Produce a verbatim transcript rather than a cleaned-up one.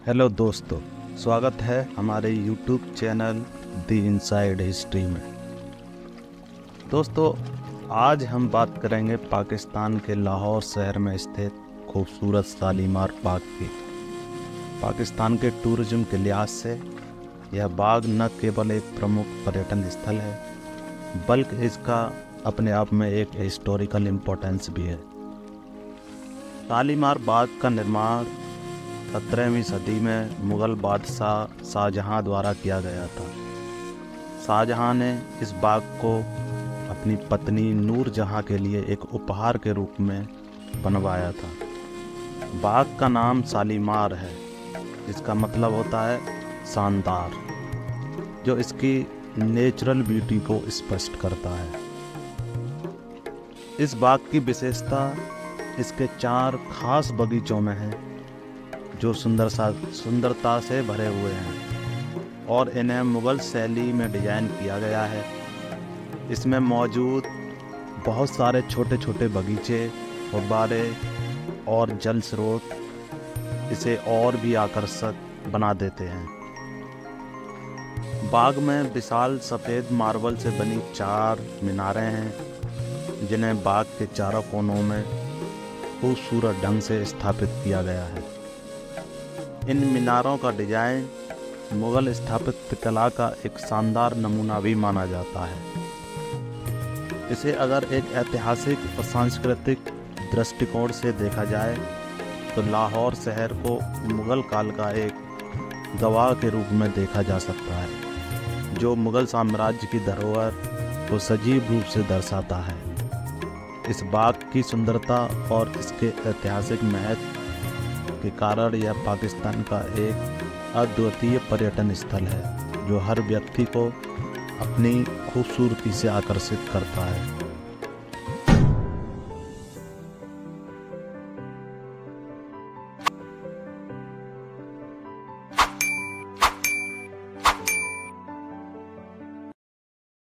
Hello दोस्तों, स्वागत है हमारे YouTube channel the inside history में। दोस्तों, आज हम बात करेंगे पाकिस्तान के लाहौर शहर में स्थित खूबसूरत शालीमार बाग की। पाकिस्तान के टूरिज्म के लिहाज से यह बाग न केवल एक प्रमुख पर्यटन स्थल है, बल्कि इसका अपने आप में एक हिस्टोरिकल इम्पोर्टेंस भी है। शालीमार बाग का निर्माण सत्रहवीं सदी में मुग़ल बादशाह शाहजहां द्वारा किया गया था। शाहजहां ने इस बाग को अपनी पत्नी नूरजहां के लिए एक उपहार के रूप में बनवाया था। बाग का नाम शालीमार है, जिसका मतलब होता है शानदार, जो इसकी नेचुरल ब्यूटी को स्पष्ट करता है। इस बाग की विशेषता इसके चार खास बगीचों में है, जो सुंदर सा सुंदरता से भरे हुए हैं और इन्हें मुग़ल शैली में डिज़ाइन किया गया है। इसमें मौजूद बहुत सारे छोटे छोटे बगीचे, फव्वारे और जल स्रोत इसे और भी आकर्षक बना देते हैं। बाग में विशाल सफ़ेद मार्बल से बनी चार मीनारें हैं, जिन्हें बाग के चारों कोनों में खूबसूरत ढंग से स्थापित किया गया है। इन मीनारों का डिजाइन मुग़ल स्थापत्य कला का एक शानदार नमूना भी माना जाता है। इसे अगर एक ऐतिहासिक और सांस्कृतिक दृष्टिकोण से देखा जाए तो लाहौर शहर को मुग़ल काल का एक गवाह के रूप में देखा जा सकता है, जो मुग़ल साम्राज्य की धरोहर को सजीव रूप से दर्शाता है। इस बाग की सुंदरता और इसके ऐतिहासिक महत्व के कारण यह पाकिस्तान का एक अद्वितीय पर्यटन स्थल है, जो हर व्यक्ति को अपनी खूबसूरती से आकर्षित करता है।